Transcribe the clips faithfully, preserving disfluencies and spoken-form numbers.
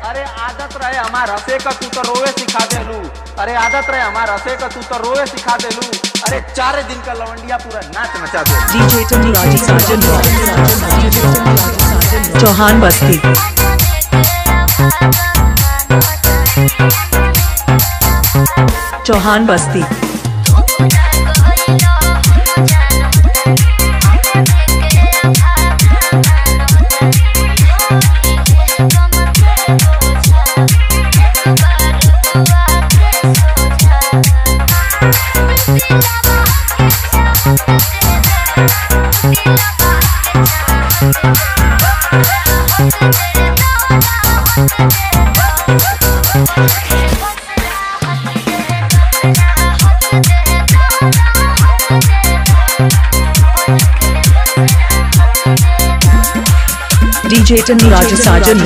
अरे आदत रहे हमार हंसे का तू तो रोवे सिखा देलू। अरे आदत रहे हमार हंसे का तू तो रोवे सिखा देलू। अरे चार दिन का लवंडिया पूरा नाच नचा दे। डीजे टनी राजी साजन चौहान बस्ती। चौहान बस्ती। डीजे टनी राजी साजन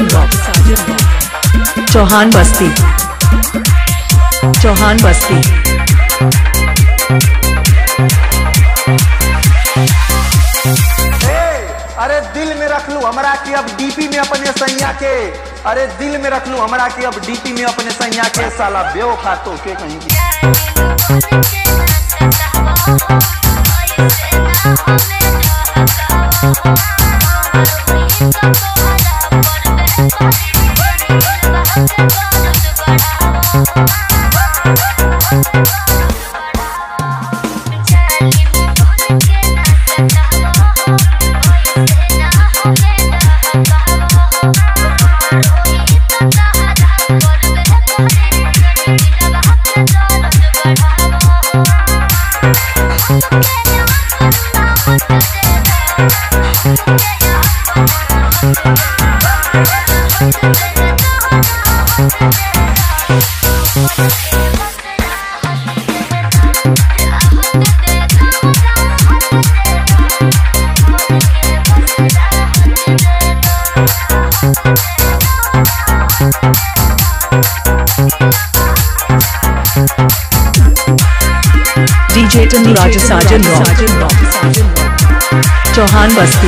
चौहान बस्ती। चौहान बस्ती। अरे दिल में रख लू हमरा की अब डीपी में अपने सैया के। अरे दिल में रख लू हमरा की अब डीपी में अपने सैया के। साला बेवफा तो के कहीं की। डीजे टनी राजी साजन चौहान बस्ती।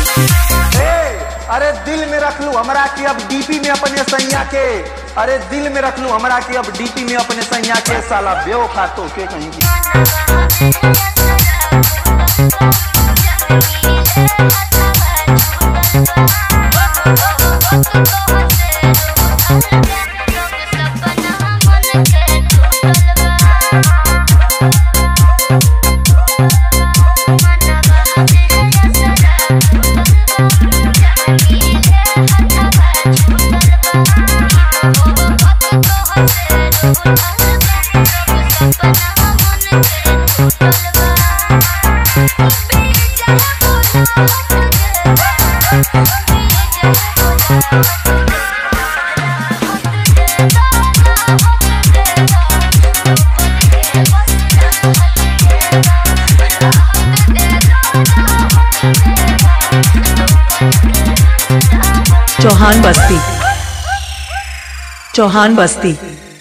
अरे दिल में रख लू हमरा की अब डीपी में अपने सैया के। अरे दिल में रख लू हमरा की अब डीपी में अपने सैया के। साला बेवफा तो के कहीं की। चौहान बस्ती। चौहान बस्ती।